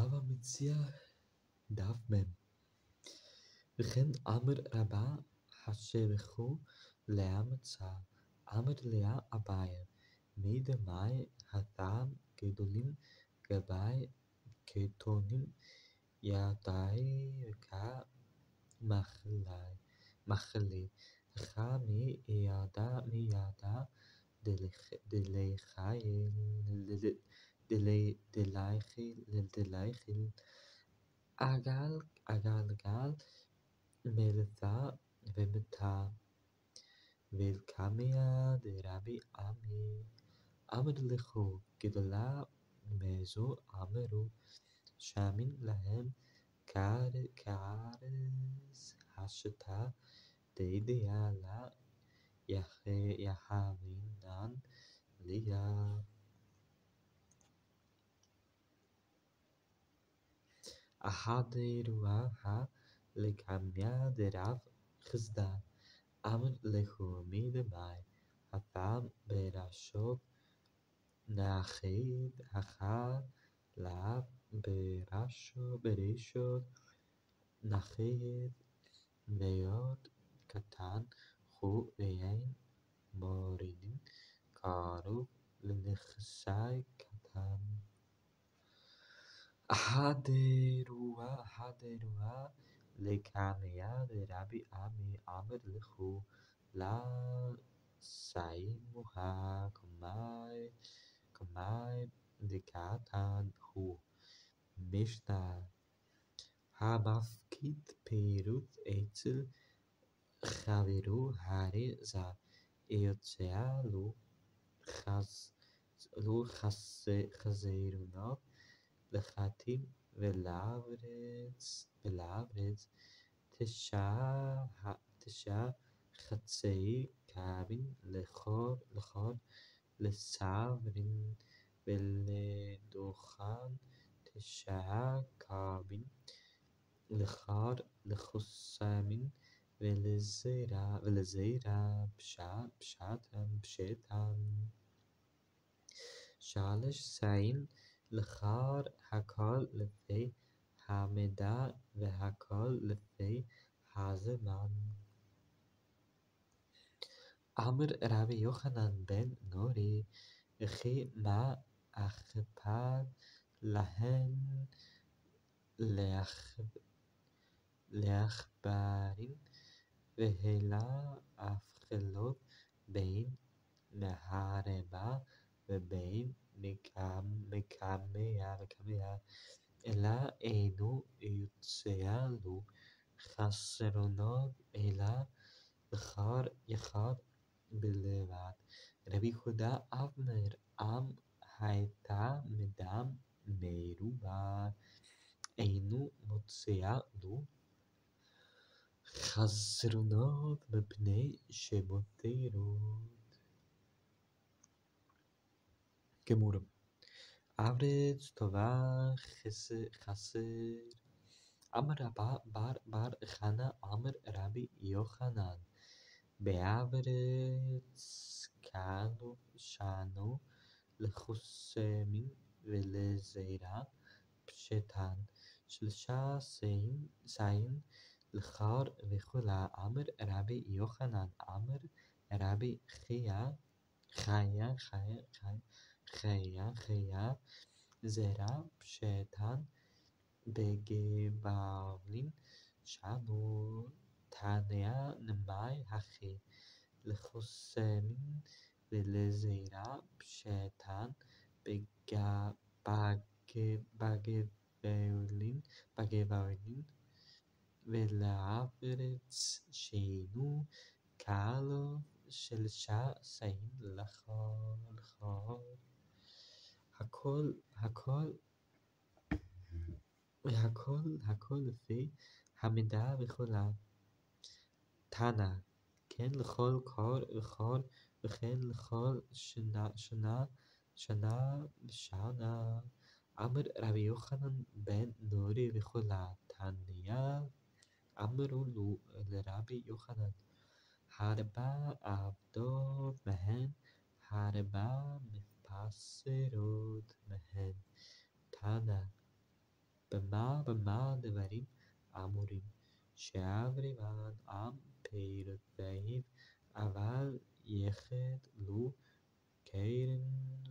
בבא מציע דף מ' וכן אמר רבא חשבכו לאמצע אמר ליה אביי מי דמאי הטעם גדולים גבי קטונים ידעי מחלי לך מי ידע דלייכל אגלגל מלווה ומתה ולקמיה דרבי עמי אמר לכו גדולה מזו אמרו שמין להם כארז השתה דידיה לה יחבינן ליה אחדרוה לקמיה דרב חסדה אמר לכו מי דמאי הטעם ברשות נחד החד לה ברשות נחד מאוד קטן חו ויין מורידים קרוב לנכסי קטן אחדרוה לקמיה דרבי עמי אמר לכו לה סיימוה קמאי דקטן הוא משנה המפקיד פירות אצל חברו הרי זה יוצא לו חסרונות לחטים ולארץ תשע חצי קבין לכל לסברין ולדוכן תשע קבין לכל לחוסמין ולזרע פשטן שלש סין לכל הכל לפי המידה והכל לפי הזמן אמר רבי יוחנן בן נורי וכי מה אכפת להם לעכברין והלה הבחילות בין מהרבה ובין מקמיה אלא אינו יוצא לו חסרונות אלא לכל אחד בלבד רבי יהודה אומר אם הייתה מדם מרובה אינו מוצא לו חסרונות מפני שמותרות גמור ארץ טובה חסר אמר רבא בר חנא אמר רבי יוחנן בארץ קנו שנו לחוסמין ולזרע פשטן שלושה סין לחר וכולה אמר רבי יוחנן אמר רבי חיה זרע פשטן בגבלין שנו תניא נמי הכי לחוסמין ולזרע פשטן בגבלין ולארץ שינו קלו שלושה סין לחר הכל לפי המידה וכולה תנא כן לכל קור וחור וכן לכל שנה בשנה אמר רבי יוחנן בן נורי וכולה תניא אמרו לו לרבי יוחנן הרבה עבדות מהן הרבה מתפסרות מהן תנא במה דברים אמורים שאברמן עם פירותיו אבל יחד לו קרן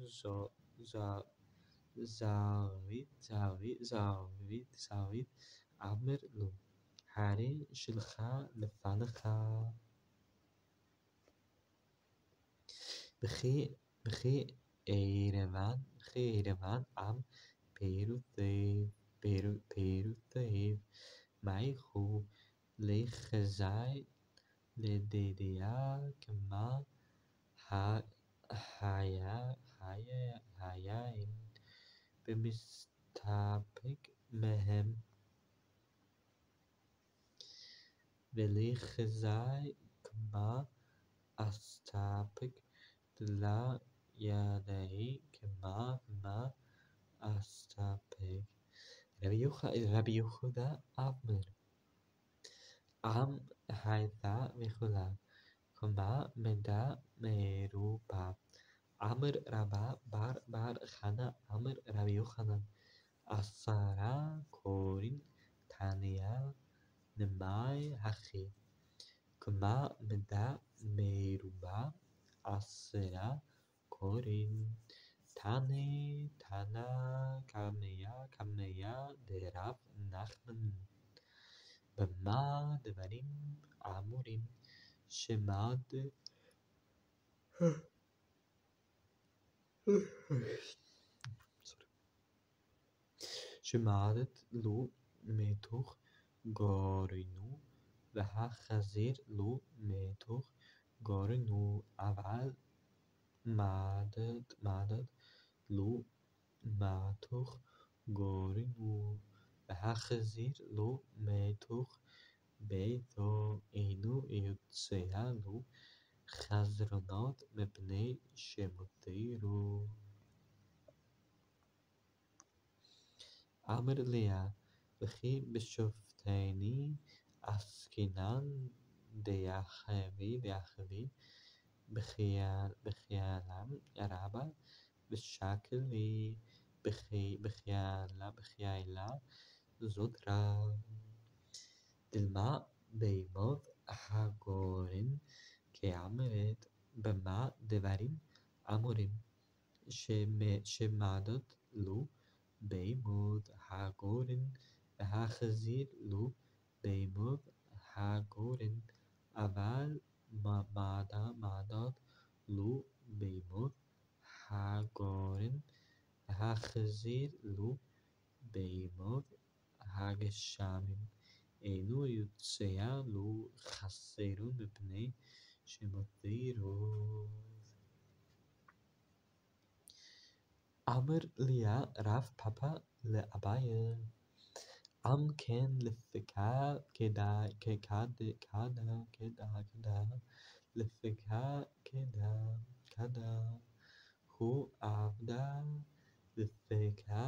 זהבית אמר לו הרי שלך לפניך וכי ערבן עם פירותיו מעיכו לחזאי לדדיה כמה היין במסתפק מהם ולחזאי כמה אסתפק דלה ידי כמה אסתפק רבי יהודה אמר עם הייתה וכולה כמה מידה מרובה אמר רבא בר חנא אמר רבי יוחנן 10 קוראים תניא נמי הכי כמה מידה מרובה 10 קוראים תנא קמיה דרב נחמן במה דברים אמורים שמעדת לו מתוך גורנו והחזיר לו מתוך גורנו אבל מעדת לו מתוך גורנו והחזיר לו מתוך ביתו אינו יוצא לו חזרונות מפני שמותירו אמר ליה וכי בשופטני עסקינן דיחווי בחיילם רבה ושקלי בחיילה זאת רב דלמה בהמות הגורן כאמרת במה דברים אמורים שמעדות לו בהמות הגורן והחזיר לו בהמות הגורן אבל מעדות לו בהמות הגורן והחזיר לו בהמות הגשמים אינו יוצא לו חסרון מפני שמותירו אמר ליה רב פאפא לאביי עם כן לפקה כדה הוא עבדה לפקה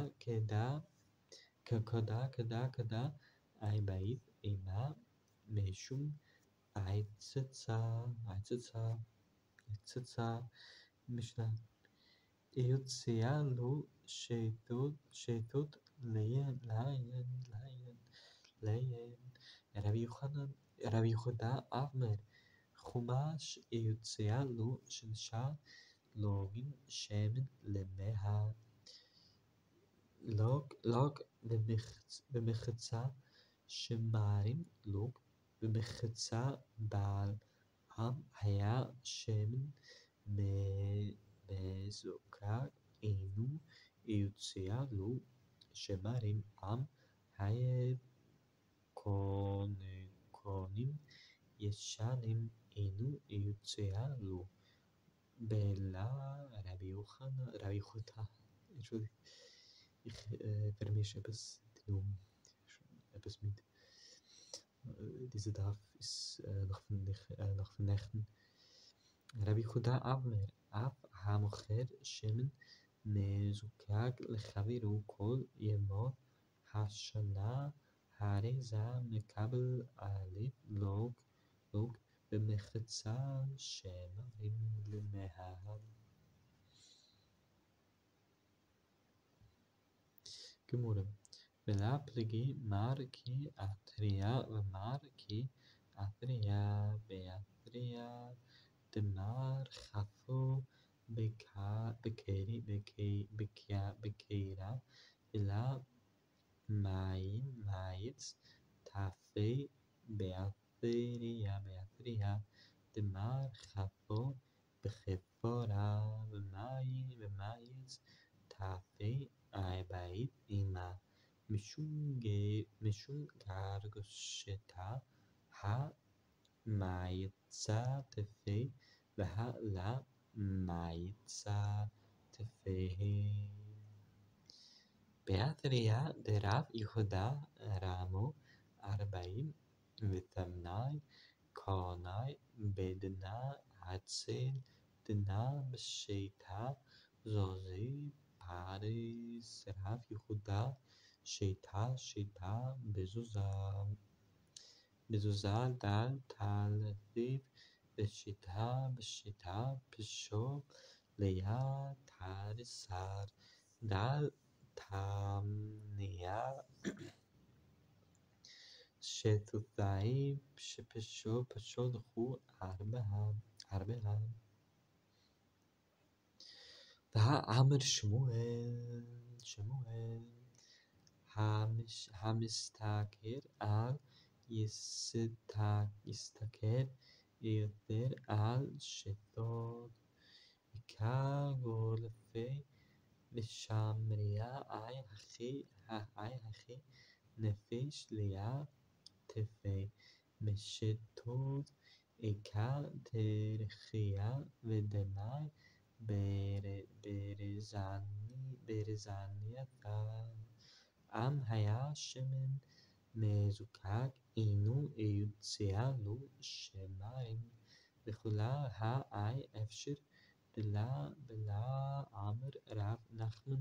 כדה בית אימה משום עצצה משנה יוצא לו שתות ליין רבי יהודה אמר חומש יוצא לו שלושה לוגים שמן למאה לוג במחצה שמרים לוג במחצה בעל עם היה שמן מזוקק אינו יוצא לו שמרים עם היה קונים ישנים אינו יוצא לו בלה רבי יהודה Ich vermische etwas mit. Diese Daf ist noch von Nächten. Rabbi Yehuda Amr, Ab המוכר שמן מזוקק לחברו כל ימות השנה, הרי זה מקבל אלף לוג במחצה שמרים למאה. גמורה بلابلغي ماركي أثريا وماركي أثريا بأثريا دمار خفو بكيرا بلا مايت تافي بأثريا دمار خفو بخفورا بمايت تافي عبايت إما مشون گرگوشتا ها مايتسا تفي بها لا مايتسا تفيه بأثريا دراب يهودا رامو 48 كوناي بدنا عدسل دنا بشيتا زوزي باريس راب يهودا شيتا بزوزا دال تالثيب بشيتا بشو ليا تارسار دال تامنيا شتوثاي بشو لخو أربها بها عمر شموئل همستاكر آل يستاكر يثر آل شتوت كاغولفي بشامريا آي هخي نفيش ليا تفي مشتوت إكا ترخيا ودناي برزانية أم هيا شمن مزوكاك إنو يتسيالو شماين بخلا ها آي أفشر بلا عمر راب نخمن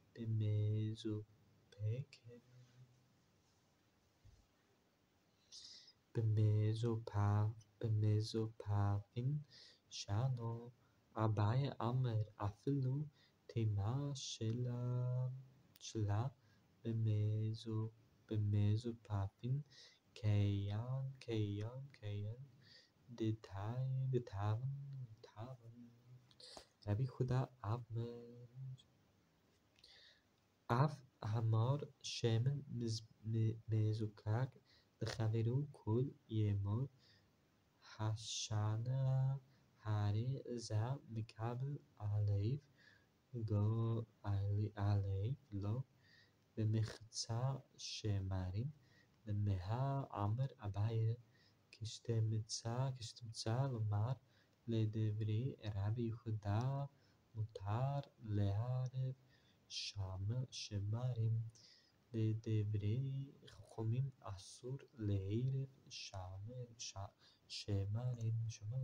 بميزوبافين شانو عباي عمر أفلو تيما شلا بميزوبافين كيان دتاون ربي خدا أف همار شمن مزوكاك دخلرو كل يمر حشانا هاري زا مكابل عليف لو بمختصا شمارين لمها عمر أباية كشتمتسا لمار لدبري ربي خدا متار لعارف شمارين لدبري خمين أسور لعيرف شمارين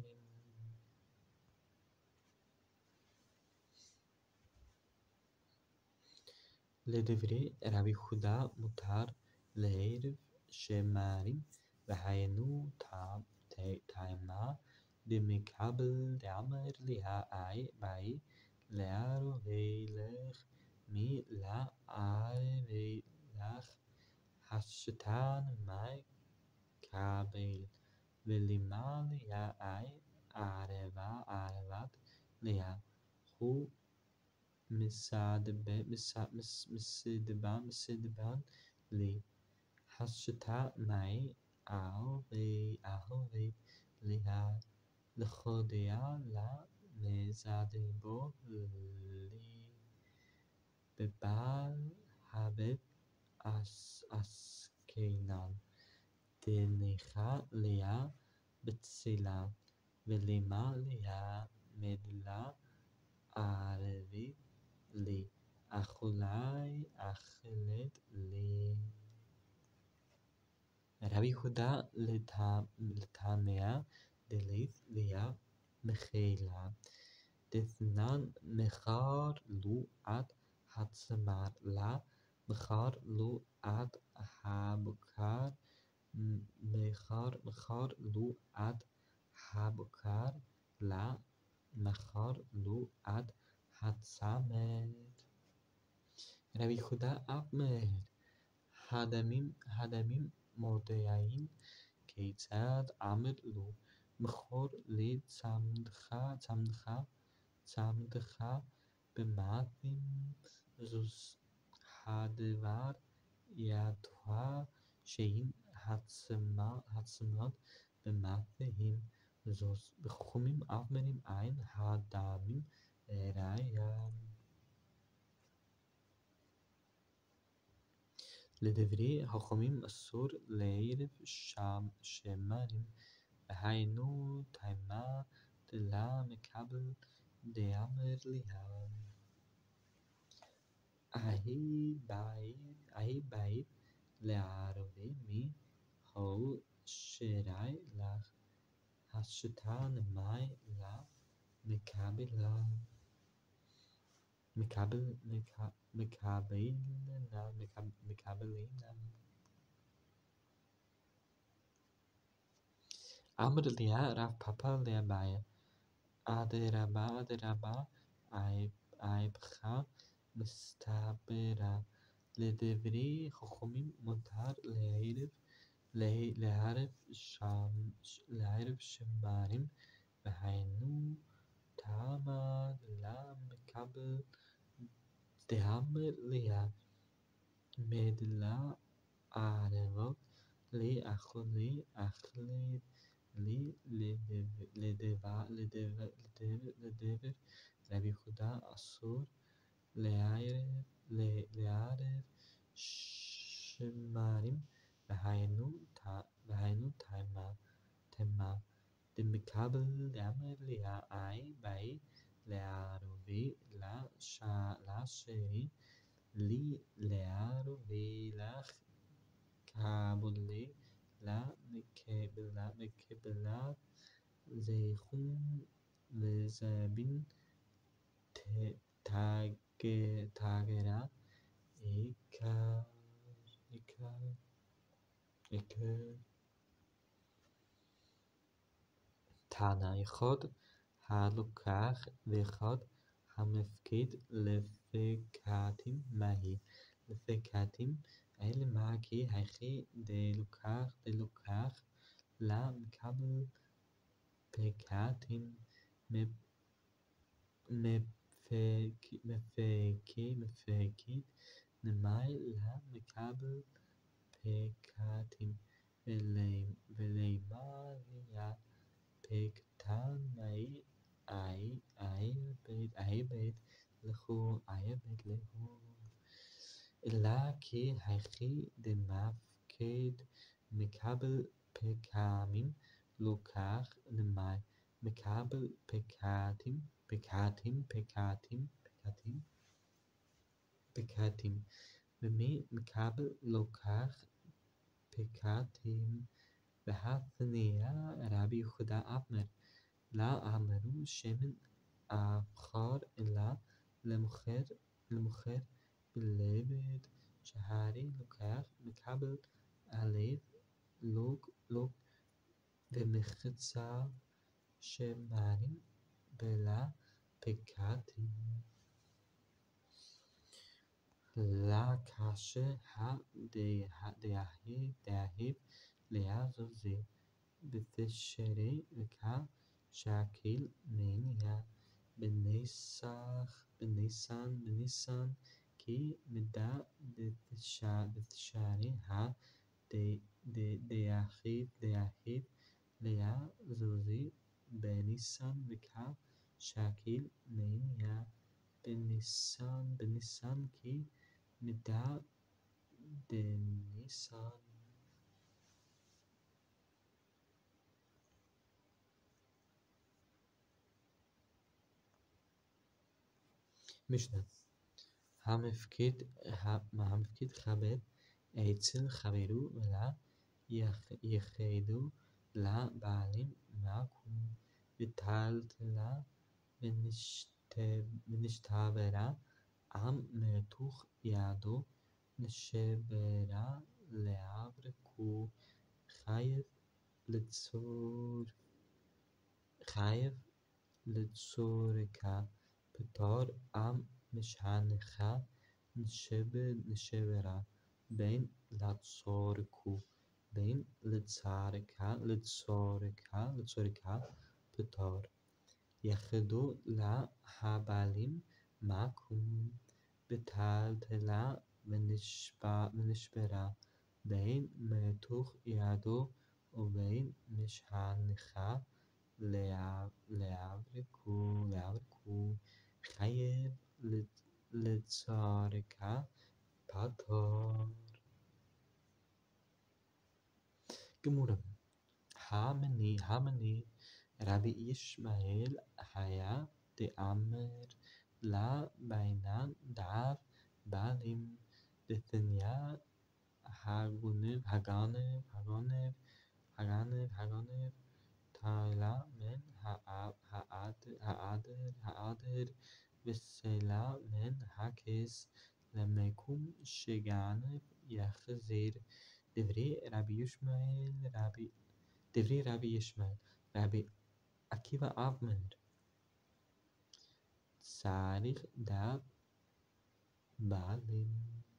لدبري ربي خدا متار لعيرف شمارين بهاينو تايما دمكابل دعمر لها آي باي لعارو هيلخ مي لا آي ويلخ حشتان ماي كابل ولمال يا آي عربات ليا خو مسدبان لي حشتا ماي أهوي لها لخوديا لا مزادبو لي ببال حبب أسكينان دنيخا ليا بتسيلا ولما ليا مدلا عربي لي أخولاي أخلد لي ربي خدا لتاميا دليث ليا مخيلا دثنان مخار لو عد حتسمار لا مخار لو عد حابكار مخار لو عد حابكار لا مخار لو عد حتسامد ربي خدا أبمر הדמים מודיעין כיצד עמד לו מכור צמדך במעשים זוס הדבר ידוע שאין הצמד במעשיהם זוס בחכמים אף מרים עין הדמים ראיה לדברי חכמים אסור לערב שמיים והיינו תימה דלה מקבל דאמר ליה אהי בית לערבי מי הו שרי לך השתה נמי לה מקבלה מקבלינה אמר ליה רב פאפא לאביי אדרבה עיבך מסתברה לדברי חכמים מותר לערב שמיים והיינו תמה דלה מקבל דאמר ליה מדלה ערבות לי אכלד לי לדבר רבי יהודה אסור לערב שמיים והיינו תמה דמקבל דאמר ליה אהי בית לערבי לשרי לי לערבי לך קבלי לה מקבלת זכון לזבין תגרה עיקר תנא אחד הלוקח ואחד המפקיד לפקטים מהי לפקטים אלה מה כי הכי דלוקח לה מקבל פקטים מפקיד נמי לה מקבל פקטים ולמה ליה פקטן מהי אהי בית לכו אלא כי הכי דמפקד מקבל פקמים לוקח נמי מקבל פקטים ומי מקבל לוקח פקטים והתניא רבי יהודה אמר לא אמרו שמן אבחר אלא למוכר בלבד שהרי לוקח מקבל עליו לוג ומחצה שמיים בלה פקטים לה קשה דאהיב ליה זוזי בתשרי וקה שקיל מניה בניסן כי מידה בתשרי דאהיב ליה זוזי בניסן וקה שקיל מניה בניסן כי מידה דניסן משנה המפקיד כבד אצל חברו ולה יחדו לה בעלים מקום וטלטלה ונשתברה עם מתוך ידו נשברה לעבר כו חייב לצורכה פטור עם משענך נשברה بين لاتسوركو بين لتساركها بتار يخدو لا حبالين معكم بتالتلا منشبرا بين متوخ يادو وبين مشحانخا لعبركو خير لتساركها بتار Gemurah. Hamani Rabbi Ishmael Haya de Amer La Bainan Dav Balim Bithinya Haganev Taila Men Haader Vesela Men Hakes Lemekum Sheganev Yachzir דברי רבי ישמעאל, רבי עקיבא אומר, צריך דעת בעלים.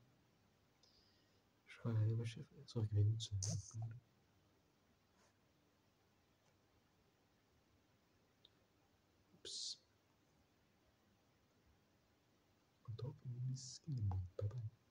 Schreibe zurückgewinnen zu. Ups. Und auf ein bisschen. Bye bye.